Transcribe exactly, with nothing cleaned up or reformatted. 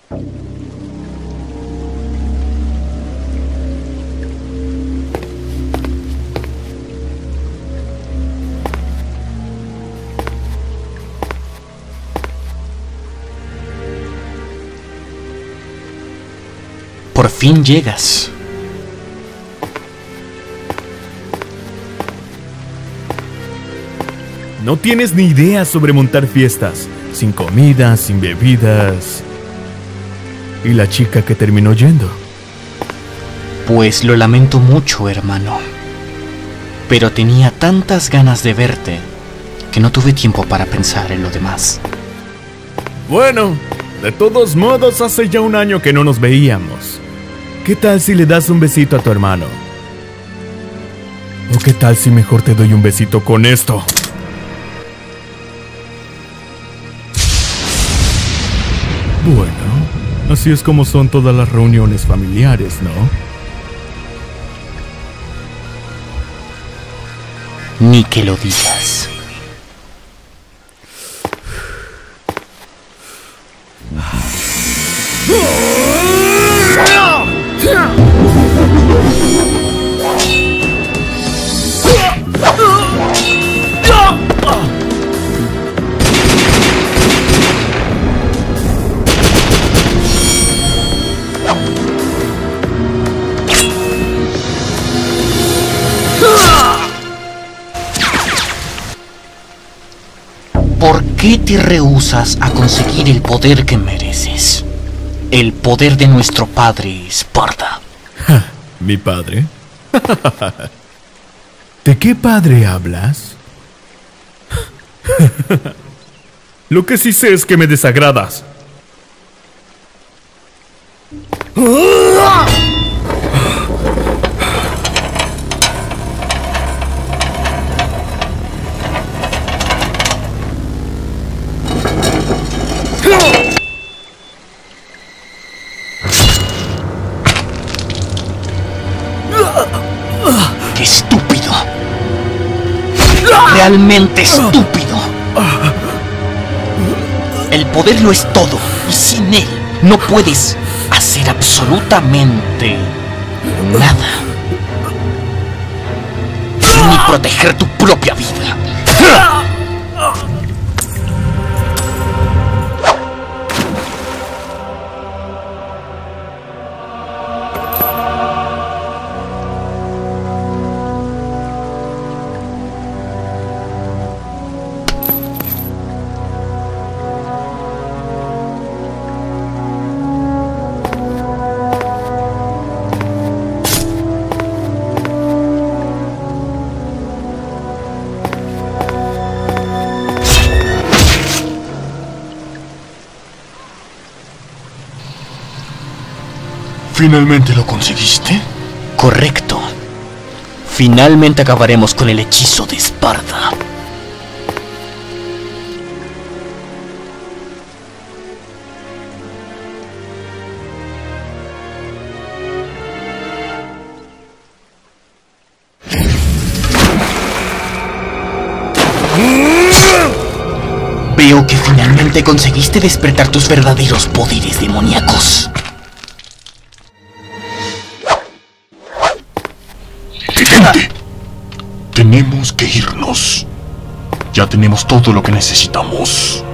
Por fin llegas. No tienes ni idea sobre montar fiestas, sin comida, sin bebidas. ¿Y la chica que terminó yendo? Pues lo lamento mucho, hermano. Pero tenía tantas ganas de verte que no tuve tiempo para pensar en lo demás. Bueno, de todos modos hace ya un año que no nos veíamos. ¿Qué tal si le das un besito a tu hermano? ¿O qué tal si mejor te doy un besito con esto? Bueno, así es como son todas las reuniones familiares, ¿no? Ni que lo digas. ¿Por qué te rehusas a conseguir el poder que mereces? El poder de nuestro padre, Esparta. ¿Mi padre? ¿De qué padre hablas? Lo que sí sé es que me desagradas. ¡Qué estúpido! ¡Realmente estúpido! El poder lo es todo, y sin él no puedes hacer absolutamente nada. Ni proteger tu propia vida. ¿Finalmente lo conseguiste? Correcto. Finalmente acabaremos con el hechizo de Esparta. Veo que finalmente conseguiste despertar tus verdaderos poderes demoníacos. ¡Detente! Tenemos que irnos. Ya tenemos todo lo que necesitamos.